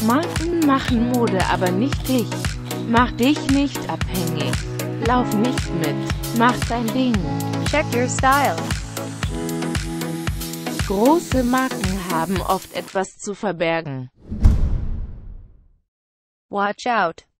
Marken machen Mode, aber nicht dich. Mach dich nicht abhängig. Lauf nicht mit. Mach dein Ding. Check your style. Große Marken haben oft etwas zu verbergen. Watch out.